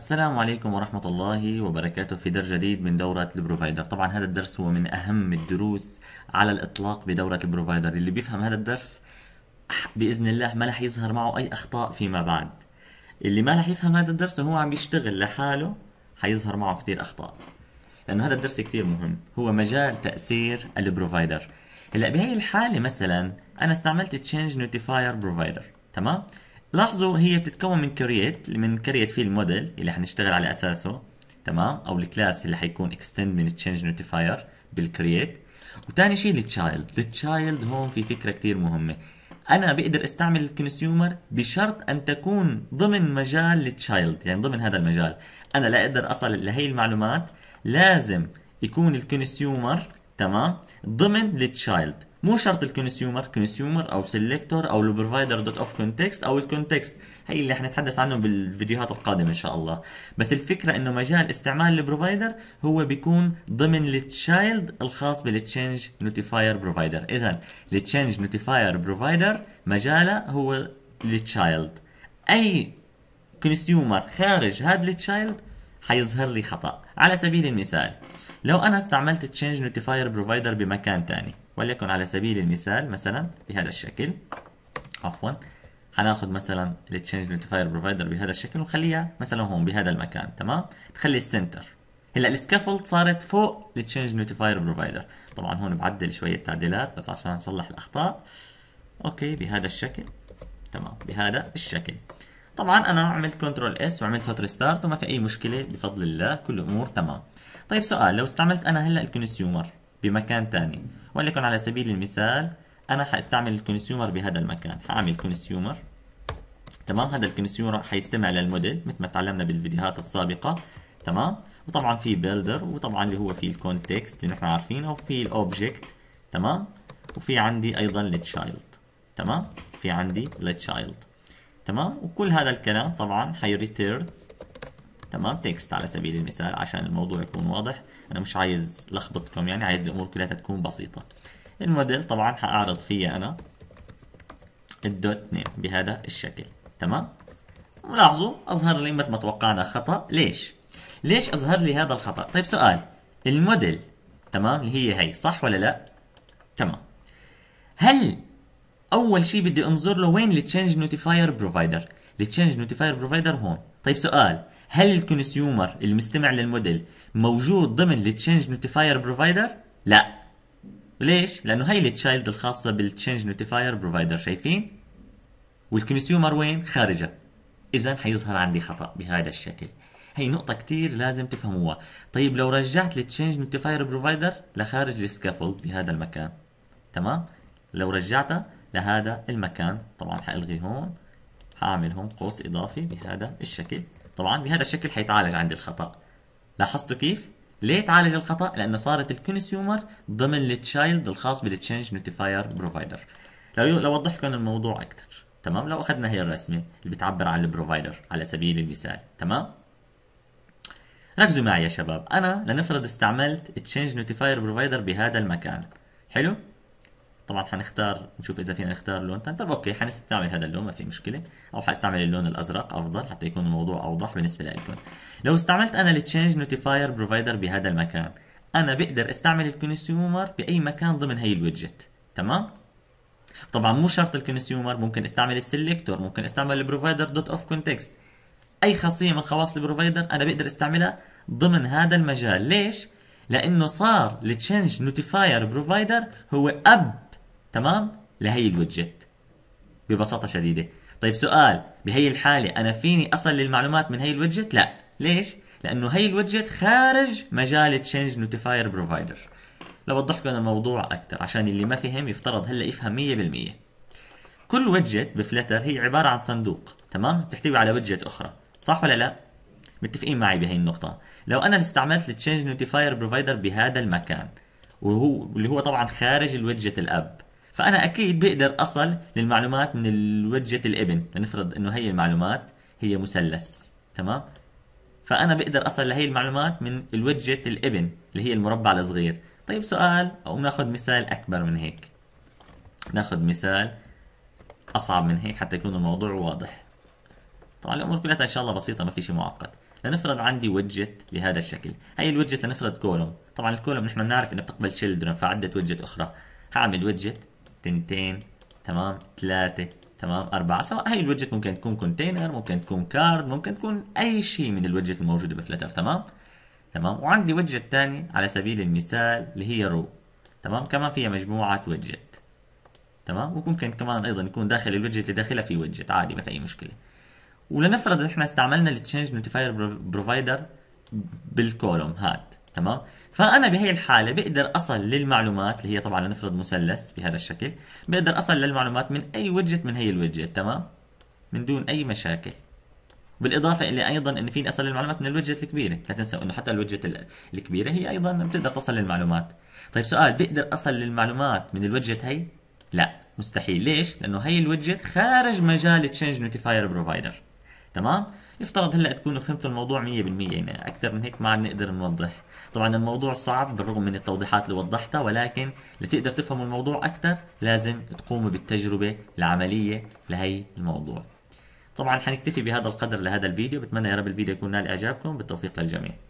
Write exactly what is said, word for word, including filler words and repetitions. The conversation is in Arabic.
السلام عليكم ورحمة الله وبركاته في درس جديد من دورة البروفايدر. طبعا هذا الدرس هو من أهم الدروس على الإطلاق بدورة البروفايدر. اللي بيفهم هذا الدرس بإذن الله ما رح يظهر معه أي أخطاء فيما بعد. اللي ما رح يفهم هذا الدرس وهو عم بيشتغل لحاله حيظهر معه كتير أخطاء، لأنه هذا الدرس كتير مهم، هو مجال تأثير البروفايدر. هلا بهي الحالة مثلا أنا استعملت تشينج نوتيفاير بروفايدر، تمام؟ لاحظوا هي بتتكون من كرييت من كرييت فيه الموديل اللي حنشتغل على اساسه، تمام؟ او الكلاس اللي حيكون اكستند من تشينج نوتيفاير بالكرييت. وثاني شيء التشايلد. التشايلد هون في فكره كثير مهمه، انا بقدر استعمل الكونسيومر بشرط ان تكون ضمن مجال التشايلد، يعني ضمن هذا المجال. انا لا اقدر اصل لهي المعلومات، لازم يكون الكونسيومر تمام ضمن التشايلد. مو شرط الكونسيومر كونسيومر او سيلكتور او البروفايدر دوت اوف كونتكست او الكونتكست، هي اللي حنتحدث عنه بالفيديوهات القادمه ان شاء الله. بس الفكره انه مجال استعمال البروفايدر هو بيكون ضمن التشايلد الخاص بالتشينج نوتيفاير بروفايدر. اذا التشينج نوتيفاير بروفايدر مجاله هو التشايلد. اي كونسيومر خارج هذا التشايلد حيظهر لي خطا. على سبيل المثال لو انا استعملت تشينج نوتيفاير بروفايدر بمكان ثاني، وليكن على سبيل المثال مثلا بهذا الشكل، عفوا حناخذ مثلا التشينج نوتيفاير بروفايدر بهذا الشكل ونخليها مثلا هون بهذا المكان، تمام؟ نخلي السنتر. هلا السكافولد صارت فوق التشينج نوتيفاير بروفايدر. طبعا هون بعدل شويه تعديلات بس عشان نصلح الاخطاء. اوكي بهذا الشكل، تمام؟ بهذا الشكل. طبعا انا عملت كنترول اس وعملت هوت ريستارت وما في اي مشكله بفضل الله، كل الامور تمام. طيب سؤال، لو استعملت انا هلا الكونسيومر بمكان ثاني، وليكن على سبيل المثال انا حاستعمل الكونسيومر بهذا المكان، حاعمل كونسيومر، تمام؟ هذا الكونسيومر حيستمع للموديل مثل ما تعلمنا بالفيديوهات السابقه، تمام؟ وطبعا في بيلدر، وطبعا اللي هو في الكونتكست اللي نحن عارفينه، وفي الاوبجكت، تمام؟ وفي عندي ايضا التشايلد، تمام؟ في عندي التشايلد، تمام؟ وكل هذا الكلام طبعا حيريتيرن، تمام، تكست على سبيل المثال عشان الموضوع يكون واضح. انا مش عايز لخبطكم، يعني عايز الامور كلها تكون بسيطه. الموديل طبعا حاعرض فيه انا الدوت نيم بهذا الشكل، تمام؟ ولاحظوا اظهر لي مثل ما توقعنا خطا. ليش؟ ليش اظهر لي هذا الخطا؟ طيب سؤال، الموديل تمام اللي هي هي صح ولا لا؟ تمام. هل اول شيء بدي انظر له وين التشينج نوتيفاير بروفايدر؟ التشينج نوتيفاير بروفايدر هون. طيب سؤال، هل الكونسيومر المستمع للموديل موجود ضمن التشينج نوتيفاير بروفايدر؟ لا. ليش؟ لانه هي التشايلد الخاصه بالتشينج نوتيفاير بروفايدر، شايفين؟ والكونسيومر وين؟ خارجه. اذا حيظهر عندي خطا بهذا الشكل. هي نقطه كثير لازم تفهموها. طيب لو رجعت التشينج نوتيفاير بروفايدر لخارج السكافولد بهذا المكان، تمام؟ لو رجعتها لهذا المكان، طبعا حالغي هون، حاعمل هون قوس اضافي بهذا الشكل. طبعا بهذا الشكل حيتعالج عندي الخطا. لاحظتوا كيف؟ ليه تعالج الخطا؟ لانه صارت الكونسيومر ضمن التشايلد الخاص بالتشينج نوتيفاير بروفايدر. لو لو وضح لكم الموضوع اكثر، تمام؟ لو اخذنا هي الرسمه اللي بتعبر عن البروفايدر على سبيل المثال، تمام؟ ركزوا معي يا شباب، انا لنفرض استعملت تشينج نوتيفاير بروفايدر بهذا المكان، حلو؟ طبعا حنختار نشوف اذا فينا نختار لون ثاني. طب اوكي حنستعمل هذا اللون ما في مشكله، او حاستعمل اللون الازرق افضل حتى يكون الموضوع اوضح بالنسبه لكم. لو استعملت انا التشينج نوتيفاير بروفايدر بهذا المكان، انا بقدر استعمل الكونسيومر باي مكان ضمن هي الويدجت، تمام؟ طبعا مو شرط الكونسيومر، ممكن استعمل السلكتور، ممكن استعمل البروفايدر دوت اوف كونتكست. اي خاصيه من خواص البروفايدر انا بقدر استعملها ضمن هذا المجال. ليش؟ لانه صار التشينج نوتيفاير بروفايدر هو اب، تمام، لهي الويدجت ببساطة شديدة. طيب سؤال، بهي الحالة أنا فيني أصل للمعلومات من هي الويدجت؟ لا. ليش؟ لأنه هي الويدجت خارج مجال تشينج نوتيفاير بروفايدر. لو وضح لكم الموضوع أكثر عشان اللي ما فهم يفترض هلا يفهم مية بالمية. كل ويدجت بفلتر هي عبارة عن صندوق، تمام؟ بتحتوي على ويدجت أخرى، صح ولا لا؟ متفقين معي بهي النقطة. لو أنا استعملت التشينج نوتيفاير بروفايدر بهذا المكان، وهو اللي هو طبعا خارج الويدجت الأب، فانا اكيد بقدر اصل للمعلومات من الويدجت الابن. لنفرض انه هي المعلومات هي مثلث، تمام؟ فانا بقدر اصل لهي المعلومات من الويدجت الابن اللي هي المربع الصغير. طيب سؤال، او ناخذ مثال اكبر من هيك، ناخذ مثال اصعب من هيك حتى يكون الموضوع واضح. طبعا الامور كلها ان شاء الله بسيطه، ما في شيء معقد. لنفرض عندي ويدجت بهذا الشكل، هي الويدجت لنفرض كولوم، طبعا الكولوم نحن بنعرف انها بتقبل children فعدة ويدجت اخرى. هعمل ويدجت تنتين، تمام، ثلاثة، تمام، أربعة، سواء هي الويدجت ممكن تكون كونتينر، ممكن تكون كارد، ممكن تكون أي شيء من الويدجت الموجودة بفلتر. تمام تمام. وعندي ويدجت ثاني على سبيل المثال اللي هي رو، تمام، كمان فيها مجموعة ويدجت، تمام، وممكن كمان أيضا يكون داخل الويدجت اللي داخلها في ويدجت عادي ما في أي مشكلة. ولنفرض احنا استعملنا التشينج نوتيفاير بروفايدر بالكولوم هاد، تمام، فانا بهي الحاله بقدر اصل للمعلومات اللي هي طبعا لنفرض مثلث بهذا الشكل، بقدر اصل للمعلومات من اي ويدجت من هي الويدجت، تمام، من دون اي مشاكل. بالاضافه الى ايضا ان فيني اصل للمعلومات من الويدجت الكبيره، لا تنسوا انه حتى الويدجت الكبيره هي ايضا بتقدر تصل للمعلومات. طيب سؤال، بقدر اصل للمعلومات من الويدجت هي؟ لا مستحيل. ليش؟ لانه هي الويدجت خارج مجال تشينج نوتيفاير بروفايدر. تمام. يفترض هلا تكونوا فهمتوا الموضوع مية بالمية، يعني اكثر من هيك ما عاد نقدر نوضح. طبعا الموضوع صعب بالرغم من التوضيحات اللي وضحتها، ولكن لتقدر تفهموا الموضوع اكثر لازم تقوموا بالتجربه العمليه لهي الموضوع. طبعا حنكتفي بهذا القدر لهذا الفيديو، بتمنى يا رب الفيديو يكون نال اعجابكم، بالتوفيق للجميع.